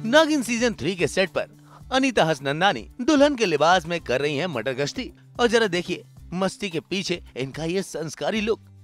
नागिन सीजन 3 के सेट पर अनीता हसनंदानी दुल्हन के लिबास में कर रही हैं मटर गश्ती और जरा देखिए मस्ती के पीछे इनका ये संस्कारी लुक।